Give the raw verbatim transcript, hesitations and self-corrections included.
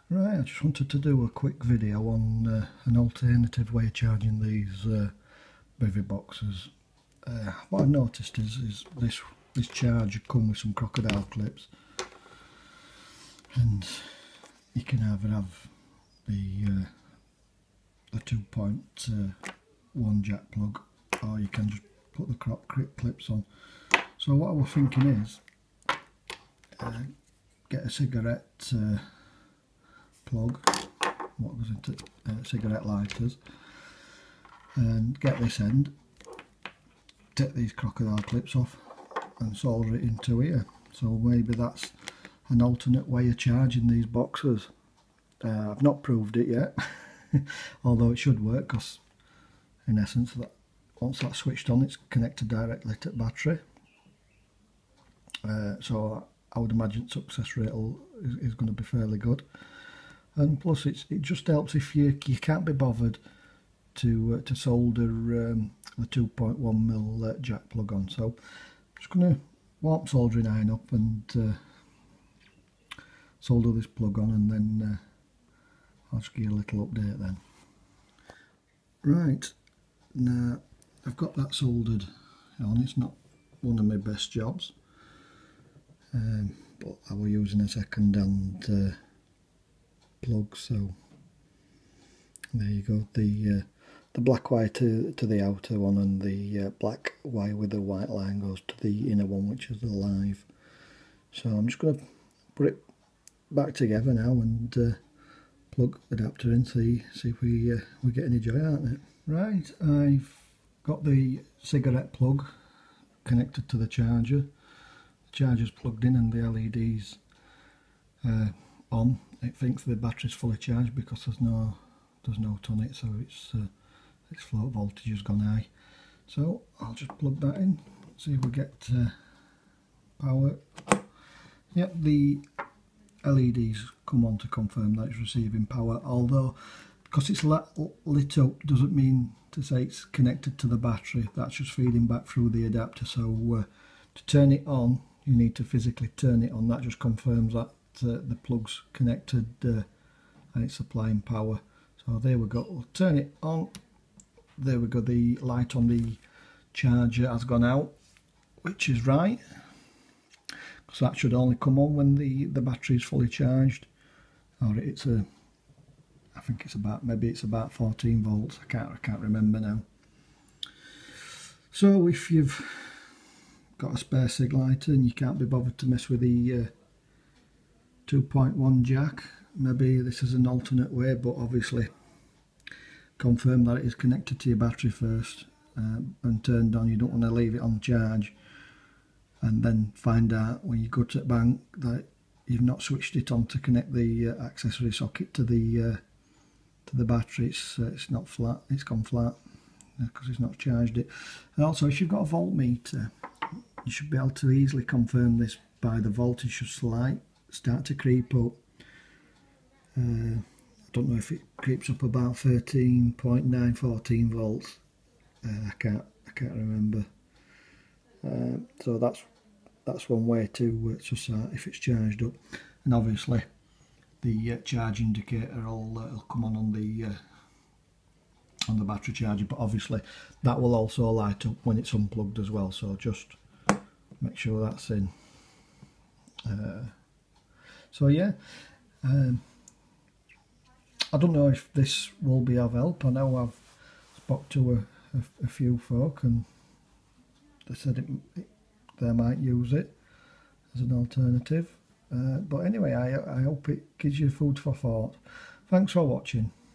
Right, I just wanted to do a quick video on uh, an alternative way of charging these uh, bivvy boxes. Uh, what I've noticed is, is this this charger comes with some crocodile clips, and you can either have the uh, the two point one jack plug, or you can just put the crop clips on. So what I was thinking is uh, get a cigarette uh, plug, what goes into uh, cigarette lighters, and get this end, take these crocodile clips off and solder it into here. So maybe that's an alternate way of charging these boxes. Uh, I've not proved it yet, although it should work, because in essence that once that's switched on, it's connected directly to the battery. Uh, so I would imagine success rate is, is going to be fairly good. And plus, it's, it just helps if you you can't be bothered to uh, to solder um, the two point one mil uh, jack plug on. So I'm just going to warm soldering iron up and uh, solder this plug on, and then uh, I'll just give you a little update then. Right, now I've got that soldered on. It's not one of my best jobs, um, but I was using a second hand uh, plug, so there you go. The uh, the black wire to, to the outer one, and the uh, black wire with the white line goes to the inner one, which is the live. So I'm just going to put it back together now and uh, plug the adapter in, see see if we uh, we get any joy out of it. Right, I've got the cigarette plug connected to the charger. The charger's plugged in and the L E D's uh, on. It thinks the battery's fully charged because there's no there's no on it, so its uh, its float voltage has gone high. So I'll just plug that in, see if we get uh, power. Yep, the L E Ds come on to confirm that it's receiving power, although because it's lit up doesn't mean to say it's connected to the battery. That's just feeding back through the adapter. So uh, to turn it on, you need to physically turn it on. That just confirms that Uh, the plug's connected uh, and it's supplying power. So there we go, we'll turn it on. There we go, the light on the charger has gone out, which is right, because that should only come on when the the battery is fully charged, or it's a I think it's about maybe it's about fourteen volts. I can't I can't remember now. So if you've got a spare cig lighter and you can't be bothered to mess with the uh, two point one jack, maybe this is an alternate way, but obviously confirm that it is connected to your battery first um, and turned on. You don't want to leave it on charge and then find out when you go to the bank that you've not switched it on to connect the uh, accessory socket to the uh, to the battery. It's, uh, it's not flat, it's gone flat because uh, it's not charged it. And also, if you've got a voltmeter, you should be able to easily confirm this by the voltage of light start to creep up. uh, I don't know if it creeps up about thirteen point nine, fourteen volts. uh, I can't I can't remember. Uh, so that's that's one way to uh, to start if it's charged up. And obviously the uh, charge indicator will uh, will come on on the uh, on the battery charger, but obviously that will also light up when it's unplugged as well, so just make sure that's in. uh, So yeah, um, I don't know if this will be of help. I know I've spoke to a, a, a few folk and they said it, it, they might use it as an alternative. Uh, but anyway, I, I hope it gives you food for thought. Thanks for watching.